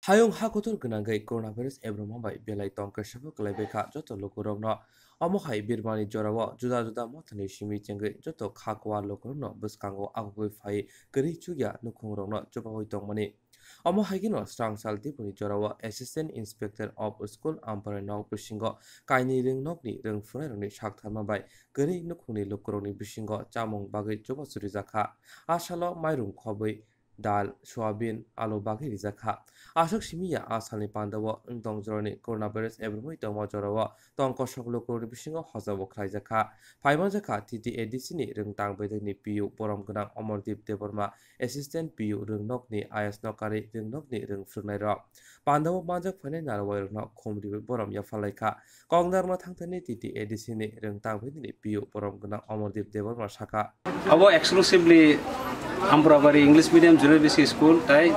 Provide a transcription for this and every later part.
Hayung hakotor gnangai coronavirus ebroma bai belai tongka shabo klebeka joto lokorogno amo hai birmani jorawo juda juda mothani shimi chengai joto khakwa lokorno buskango agoi phai kri chugya nukhongrogno chopahoi tongmani amo haigino strang salti puni jorawo assistant inspector of school ampare nok bisingo kaini ringnokni ringfunai roni saktharma bai kri nukhungni lokorogni bisingo chamung bagai joba suri jakha asalo mairung khobai dal soyabin alu bagi rijaka asok simiya asalni pandawo engtong joroni coronavirus ebromoi tongmo jorawo tongko soklo koroni bisingo hojabo khlaijaka phaimon jaka TTADC ni rengtang bedeni PU borom gnang Omordip Deborma assistant PU rengnokni IS nokari rengnokni rengfrungnai rok pandawo manjak phainai narwai rokno khomri borom yafalaika kongdarma thangthani TTADC ni rengtang bedeni PU borom gnang Omordip Deborma saka abo exclusively Ampurawari English Medium Junior Basic School tai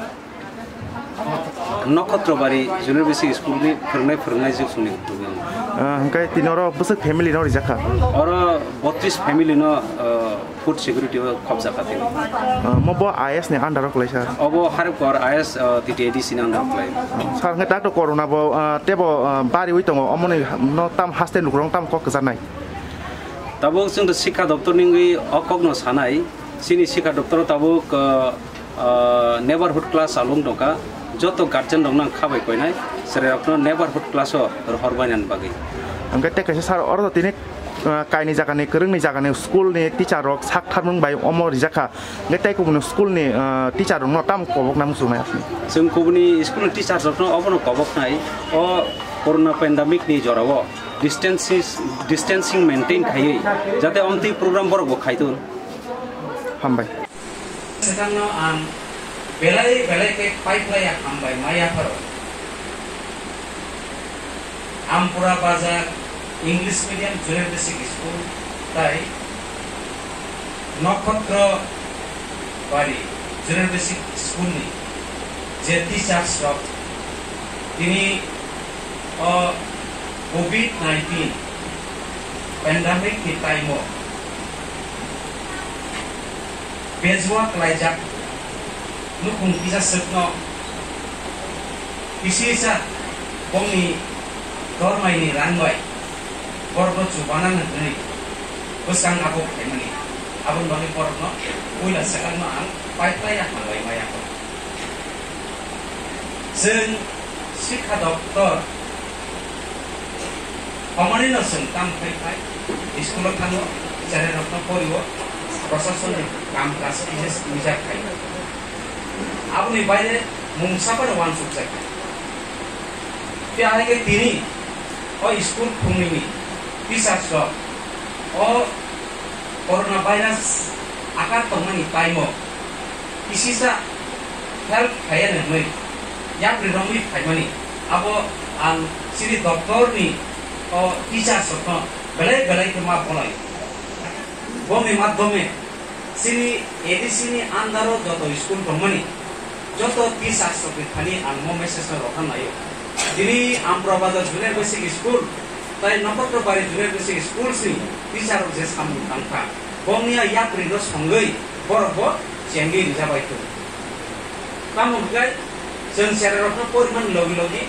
Nokotrobari Junior Basic School ni pernai juk suni tugang. Hangkai tinoro besok family no rijaka. Oro 32 family no food security khobja kate. Mobo IS ne under klaisa. Abo harap kor IS TTADC ni under klai. Sar ngai tak to corona bo tebo bari wi tongo omone no tam hasten lukrong tam kok kesanai. Tabo sing the Sikha Doptor ningi okogno sanai sini Sikha Doptor tabo ke neighborhood class alung doka joto guardian dong nang khabai koinai sere apno neighborhood class o horbainan bagi angka tek kaisa sar ordo tine kaini jakane kereng ni jakane school ni teacher rok sak tharmung bai omo rijaka ngetai ko bunu school ni teacher rok no tam kobok nam sunai asni sing ko buni school teacher rok no obono kobok nai o corona pandemic ni jorawo distancing maintain khai jate onti program borok bo khaitun hambai sedang no belai ke pipeline ya hambai maya paro Ampura Bazar English Medium Junior Basic School tai Nokotra Bari Junior Basic School ni je teachers rok ini COVID-19 pandemic ni time bezwa klaijak nukung bisa setno isisa bongi dormai ni ranwai borbo chubanan ni busang abu kemani abun bagi porno uila sekan no ang pipeline ya malai maya ko sen Sikha Doptor amani no sen tam kai school thano jare rokno poriwo প্রশাসন কাম কাজ নিজা খাই আপনি বাইরে মুংসাপার one সুচাই আগে তিনি ও স্কুল খুমিনি টিচার্স ও করোনা ভাইরাস আকার তমানি টাইম ইসিসা হেল্প খাইয়ানো মই ইয়াক রিরমি খাইমানি আবো আন সিরি ডক্টরনি ও টিচার্স বেলাই মা বলাই বমি মাধ্যমে sini edisi ni andaro joto school komani joto teachers sopi khani angmo message rokan ayo dini Amprabada Junior Basic School tai Nokotra Bari Junior Basic School si teacher je samu tangka bomnia ya prido songai borbo chengi rijabai tu kamu gai jen sere rokno poriman logi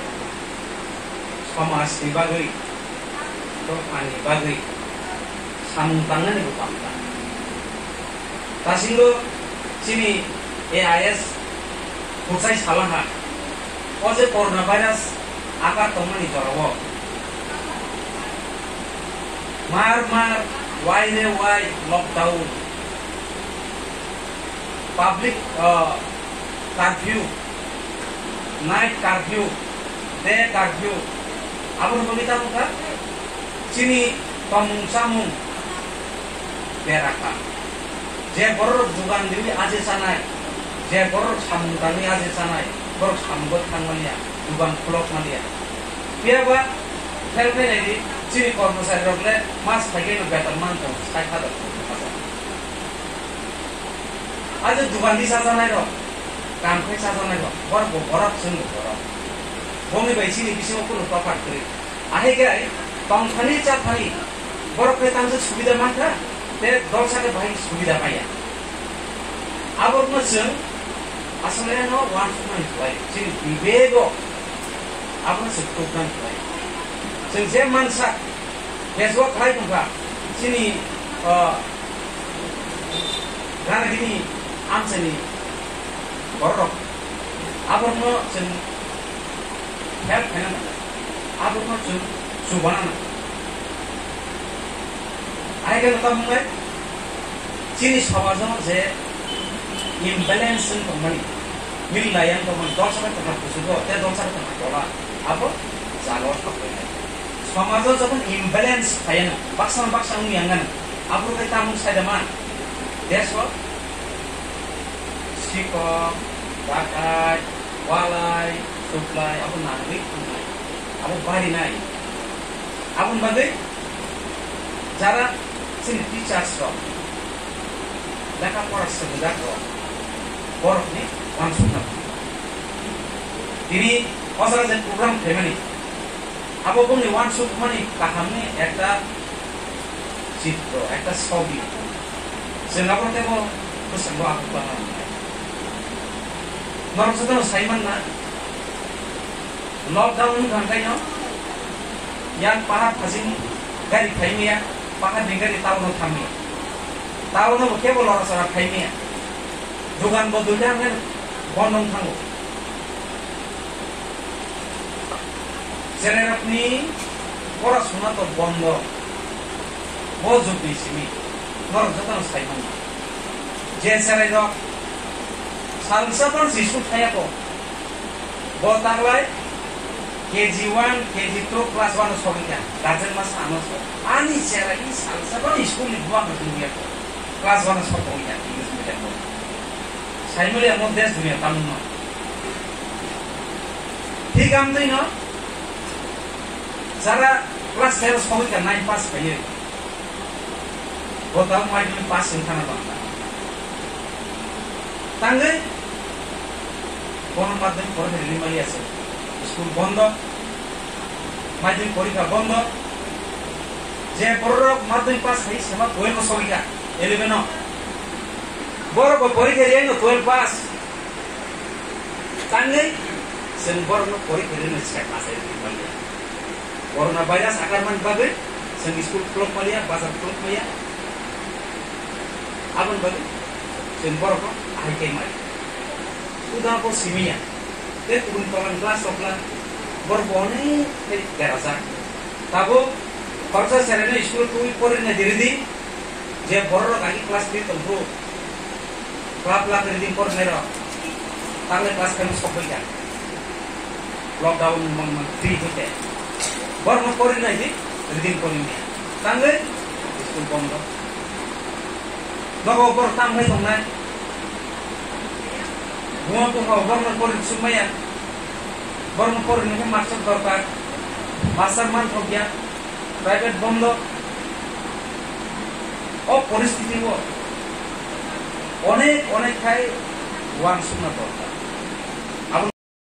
samas dibagi to ani bagi samu tangan ni bupamta Tasinggo sini AIS pucai salaha oje coronavirus akar tomani jorowo mar why lockdown public curfew night curfew day curfew abun pemita muka sini pamung samung beraka je borok dugan diwi aje sanai je borok samudani aje sanai borok samgot thangmania dugan klok mania biaba helpe lady chini kormosari rokle mas thage no betar manto sai khada aje dugan di sajanai rok kam khai sajanai rok borok sung borok bomi bai chini bisimo kono papat kri ahe gai tong khani cha khani borok pe tang subida matra te dol sake bhai subida paya abor no chung আসলে no one man play sing bibego apa sih program play sing je mansa besok play tungga sini karena gini am sini borok apa mau sing help kan apa mau sing subana ayo kita mulai sini সমাজত যে imbalance company millayan company দশটা টাকা বুঝব তে দশটা টাকা বলা আবো জাগর থাকে সমাজত যখন imbalance থাকে না বাক্সাং মিয়াঙ্গান আবো কে তামু সাইদামান দেশ শিকক ডাকাত ওয়ালাই সুপ্লাই আবো নাগরিক নাই আবো বাড়ি নাই আবুন বাদে যারা sini teachers লেখাপড়া সুবিধা বরফ নি মানসুন না তিনি অসারা যে প্রোগ্রাম ফেমানি আবো বনি ওয়ান সুপ মানে কাহামনি একটা চিত্র একটা ছবি সেনাবো তেবো কুসঙ্গ আপু বানানো নরসদন সাইমান না লকডাউন ঘন্টায় ন ইয়ান পাহাড় ফাজিনি গাড়ি ফাইমিয়া পাহাড় নিগারি টাউন থামি টাউন কেবল লড়াচড়া ফাইমিয়া দোকান বদলে আনেন বন্ধন থাঙ্গো যেন আপনি পড়াশোনা তো বন্ধ বজুক দিছিমি নরসদন সাইমান যে সেরাই রক সালসাপন শিশু থায়াকো বতাগলাই KG1, KG2, kelas 1 soalnya, gajen mas anos. Ani cara ini salah school di bawah dunia. Kelas 1 soalnya, ini sebenarnya. Saya melihat model dunia tamu. Tiga ambil no. Cara kelas 0 soalnya 9 pas kaya. Kota mau ini pas yang kana bangga. Tangga, konon pada konon 5 ya sih. School বন্ধ মাধ্যমিক পরীক্ষা বন্ধ যে বড় মাধ্যমিক pass হই সেমা 12 সলিকা 11 বড় পরীক্ষা দিয়ে 12 pass তাঙ্গে সেন বড় পরীক্ষা দিয়ে সে পাসে দিবালে করোনা ভাইরাস আক্রমণ ভাবে সেন স্কুল ক্লোজ মালিয়া বাজার ক্লোজ মালিয়া আপন ভাবে সেন বড় আইকে মারি উদা কো সিমিয়া turun tolan kelas sopla berbone dari garasa tabo korsa serene school kui porne diridi je borro kali kelas 3 tentu klap diridi porne ro tangle kelas kan sopoya lockdown mang 3 hote borno porne di diridi porne tangle school bondo bago bor tam hai tongnai gua tuh mau borno porne sumaya borno porne ke maksud dorkar pasar man thogya private bondo পরিস্থিতি অনেক অনেক খাই one শূন্য দরকার